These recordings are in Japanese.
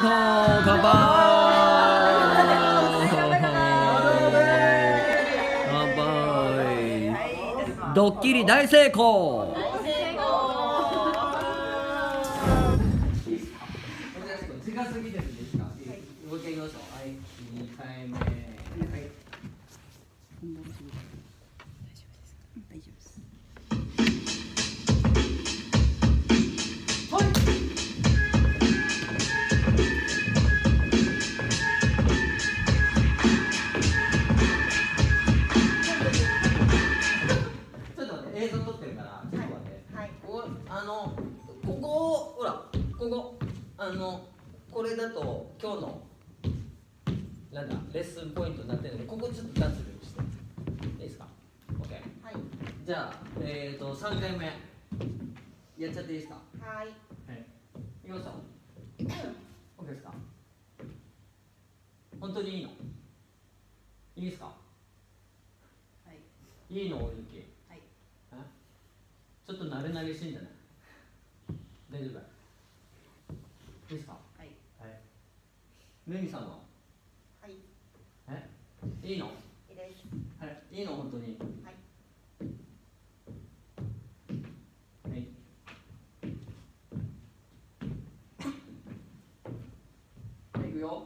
乾杯。乾杯。ドッキリ大成功。時間過ぎてるんですか。もう一回言いましょう。はい、2回目。はい。大丈夫です。映像撮ってるから、ちょっと待って。はい。ここ、ほら、ここ、これだと、今日の。なんだ、レッスンポイントになってるので、ここちょっと脱力して。いいですか。オッケー。はい。じゃあ、3回目。やっちゃっていいですか。はい。はい。いきますよ。オッケーですか。本当にいいの。いいですか。はい。いいの、おゆき。ちょっと慣れ慣れしいんじゃない。大丈夫。いいですか。はい。はい。めみさんは。はい。いいの。いいです。はい。いいの、本当に。はい。はい。はい、いくよ。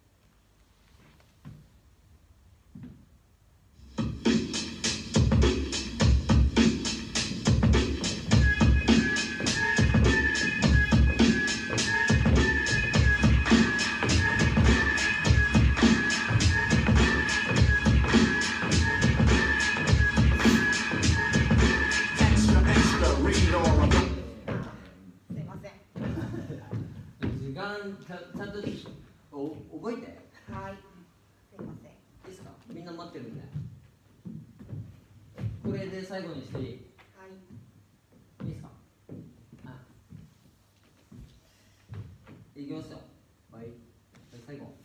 ちゃんと覚えて。はい。すいません。いいですか。みんな待ってるんで。これで最後にしていい。はい。いいですか。いきますよ。はい。最後。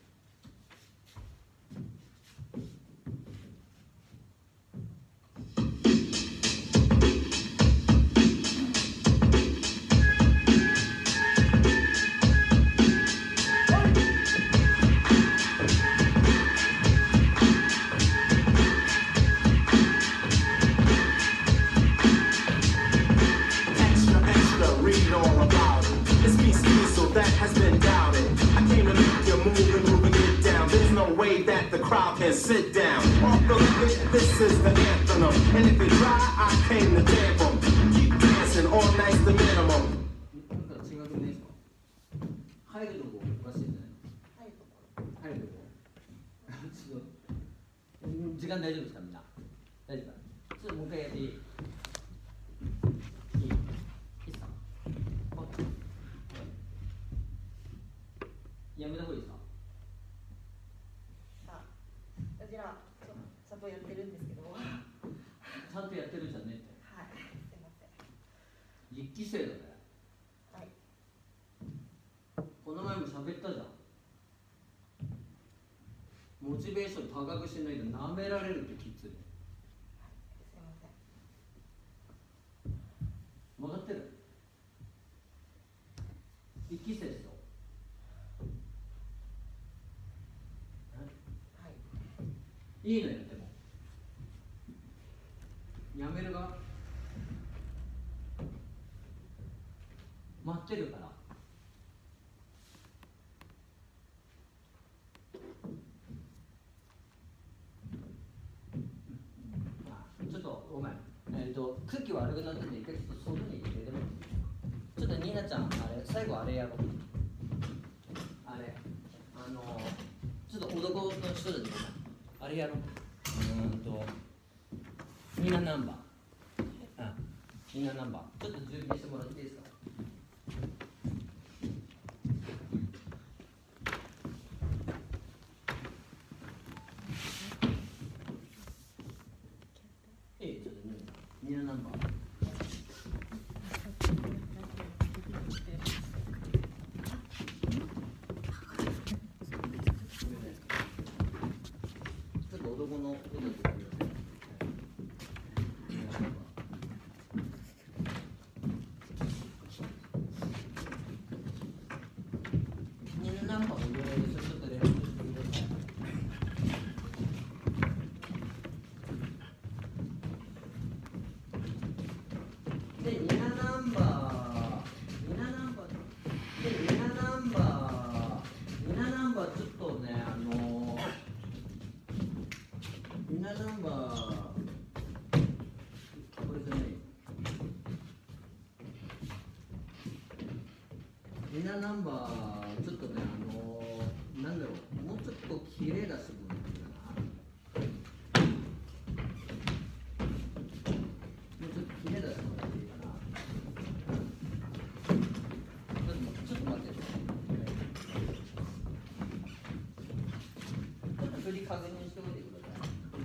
The crowd can sit down. Off the limit, this is the anthem. And if you try, I came to damp them. Keep dancing all night the minimum. 入るとこおかしいんじゃない。入るとこ。ちょっと時間大丈夫ですか、みんな。大丈夫。ちょっともう一回やっていい。いいですか。やめた方がいいですか。 ちゃんとやってるんですけど。 ちゃんとやってるじゃねって。 はい。すいません。 一期生だね。 はい。 この前も喋ったじゃん。モチベーション高くしないと舐められるってきつい。 はい。すいません。 分かってる。一期生ですよ。いいのやってもやめるが待ってるから。ちょっとごめん、空気悪くなってて一回ちょっと外に出てもらっていい。ちょっとニーナちゃん、あれ最後あれやろう。あれちょっと男の人たちごめん、あれやろう。みんなナンバー。みんなナンバー。ちょっと準備してもらっていいですか。ちょっとみんなナンバー。ちょっと男の人たち。 ナンバーも入れられるし、ちょっと連絡してください。で、ニナナンバーちょっとね、ニナナンバー、これじゃない。ニナナンバー、ちょっとね、なんだろう、もうちょっと綺麗だし、もうちょっと綺麗だしもらっていいかな。ちょっと待って。ちょっと振り確認しておいてください。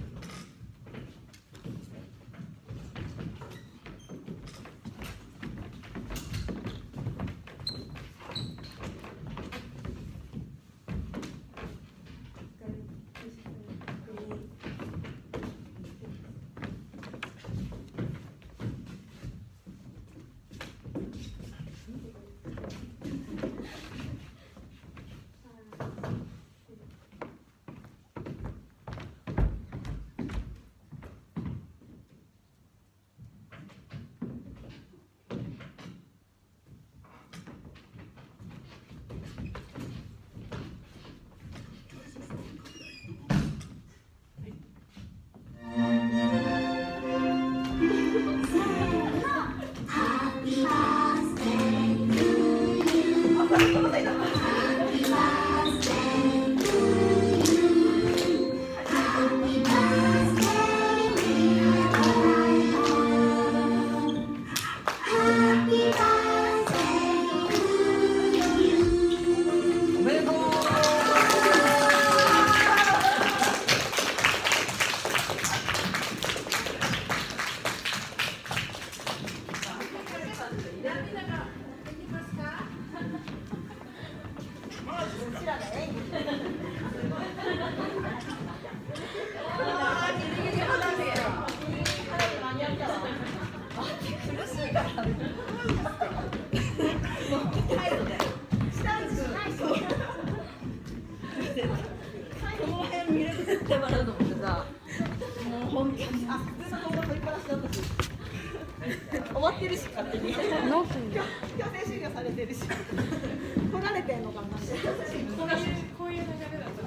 終わってるし、勝手に。強制終了されてるし。来られてんのかな。こういう流れだった。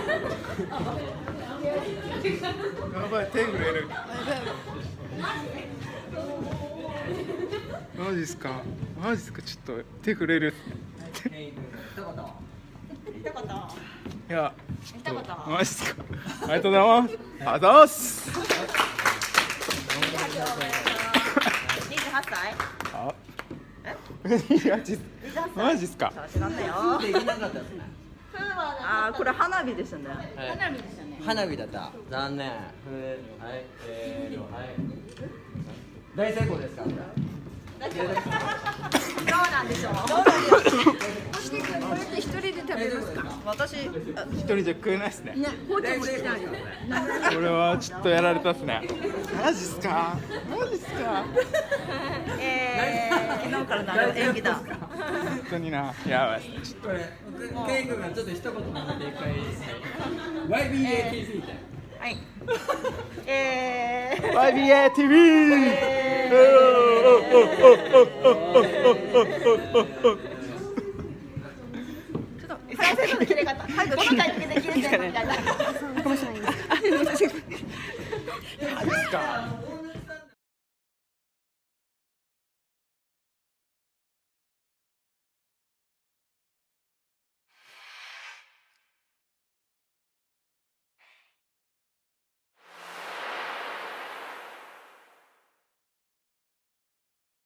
やばい、手震える。マジっすか。マジっすか。ちょっと手震える。 見たこと。 いや。 見たこと。 マジっすか。ありがとうございます。ありがとうございます。28歳？あ。マジっすか。 知らんねよ。 できなかったですね。 あ、これ花火ですね。 花火ですよね。花火だった。残念。はい、大成功ですか。 どうなんでしょう。これって一人で食べるんですか。私一人じゃ食えないですね。 包丁もしてないよ。 これはちょっとやられたっすね。マジっすか。マジっすか。 昨日からなる演技だ。 本当にな、やばいっすね。ちょっとこれ、ケイ君がちょっと一言まで一回。YBATV で。 はい。 YBA TV。 再生の切れ方。はい、このタイミングで切れてるみたいな。かもしれない。マジっすか。